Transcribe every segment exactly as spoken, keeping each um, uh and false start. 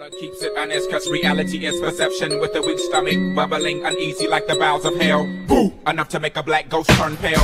Whatever keeps it honest, cause reality is perception with a weak stomach, bubbling uneasy like the bowels of hell. Boo! Enough to make a black ghost turn pale.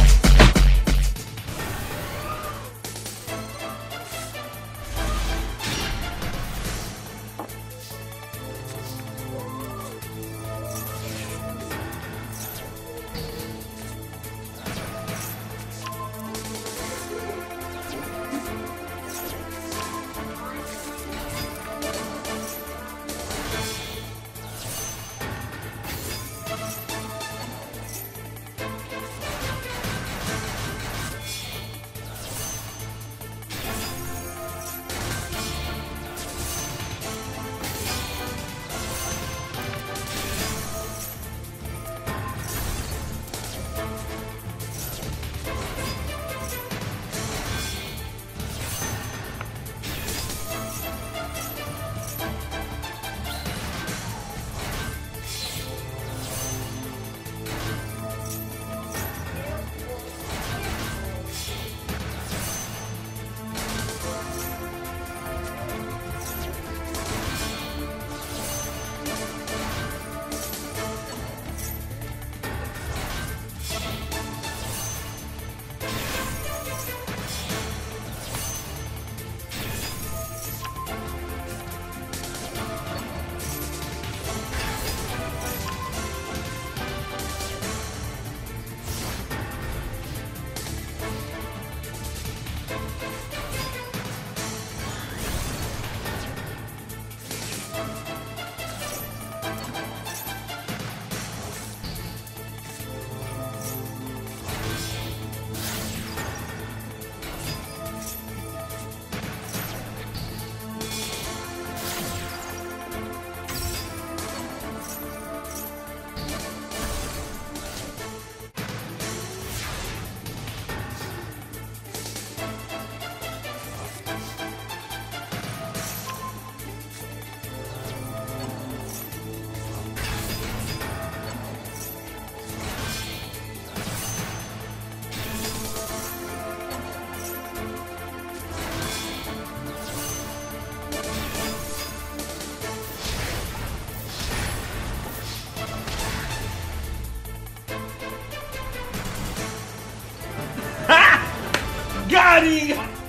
Got him!